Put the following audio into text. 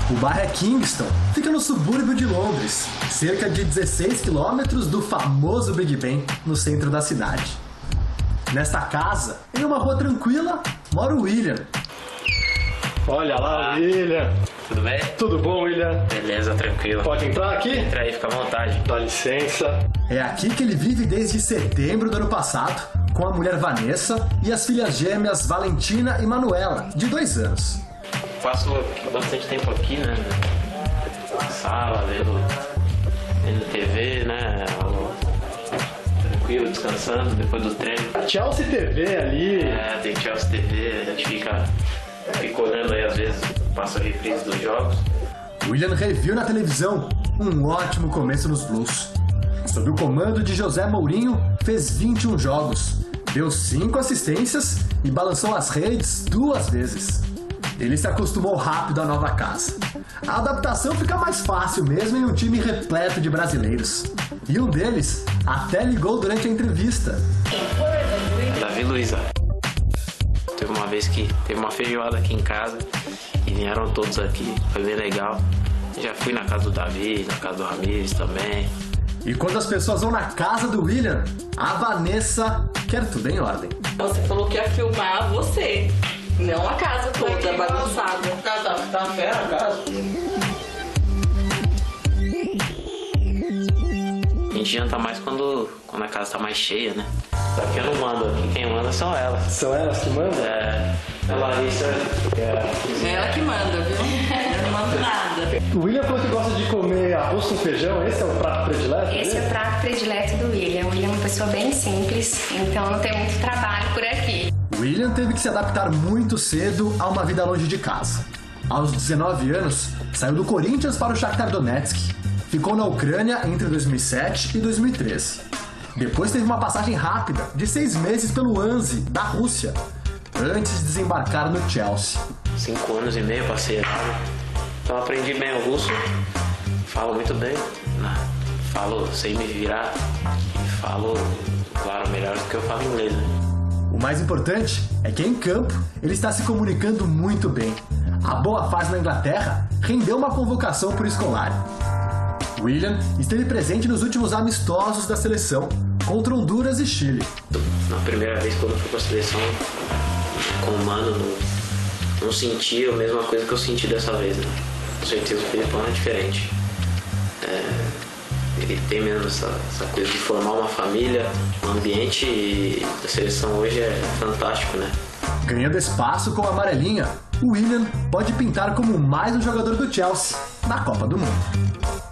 O bairro é Kingston, fica no subúrbio de Londres, cerca de 16 quilômetros do famoso Big Ben, no centro da cidade. Nesta casa, em uma rua tranquila, mora o William. Olha lá, William. Tudo bem? Tudo bom, William? Beleza, tranquilo. Pode entrar aqui? Entra aí, fica à vontade. Dá licença. É aqui que ele vive desde setembro do ano passado, com a mulher Vanessa e as filhas gêmeas Valentina e Manuela, de 2 anos. Passo bastante tempo aqui, né? Na sala, vendo TV, né? Tranquilo, descansando depois do treino. Chelsea TV ali. É, tem Chelsea TV, a gente fica olhando aí às vezes, passa reprise dos jogos. William reviu na televisão um ótimo começo nos Blues. Sob o comando de José Mourinho, fez 21 jogos, deu 5 assistências e balançou as redes 2 vezes. Ele se acostumou rápido à nova casa. A adaptação fica mais fácil mesmo em um time repleto de brasileiros. E um deles até ligou durante a entrevista. Davi e Luiza. Teve uma vez que teve uma feijoada aqui em casa e vieram todos aqui, foi bem legal. Já fui na casa do Davi, na casa do Ramires também. E quando as pessoas vão na casa do William, a Vanessa quer tudo em ordem. Você falou que ia filmar você, não a casa toda bagunçada. Tá fera a casa. A gente janta mais quando a casa tá mais cheia, né? Só que eu não mando aqui, quem manda são elas. São elas que mandam? É, a Larissa, que é a cozinha. É ela que manda, viu? Eu não mando nada. O William falou que gosta de comer arroz com feijão. Esse é o prato predileto? Esse é o prato predileto do William. O William é uma pessoa bem simples, então não tem muito trabalho por aqui. William teve que se adaptar muito cedo a uma vida longe de casa. Aos 19 anos, saiu do Corinthians para o Shakhtar Donetsk. Ficou na Ucrânia entre 2007 e 2013. Depois teve uma passagem rápida de 6 meses pelo Anzi, da Rússia, antes de desembarcar no Chelsea. 5 anos e meio passei lá. Então aprendi bem o russo, falo muito bem, né? Sei me virar, falo, claro, melhor do que eu falo inglês, né? O mais importante é que em campo ele está se comunicando muito bem. A boa fase na Inglaterra rendeu uma convocação por escolar. William esteve presente nos últimos amistosos da seleção contra Honduras e Chile. Na primeira vez quando eu fui para a seleção com o Mano, não senti a mesma coisa que eu senti dessa vez, né? Com certeza o Filipão é diferente. Ele tem mesmo essa coisa de formar uma família, um ambiente da seleção hoje é fantástico, né? Ganhando espaço com a amarelinha, o William pode pintar como mais um jogador do Chelsea na Copa do Mundo.